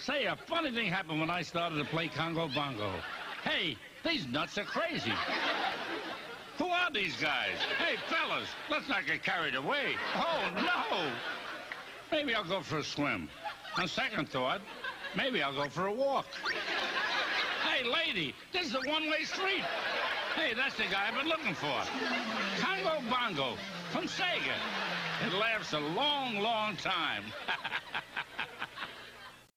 Say, a funny thing happened when I started to play Congo Bongo. Hey, these nuts are crazy. Who are these guys? Hey, fellas, let's not get carried away. Oh, no! Maybe I'll go for a swim. On second thought, maybe I'll go for a walk. Hey, lady, this is a one-way street. Hey, that's the guy I've been looking for. Congo Bongo from Sega. It lasts a long, long time.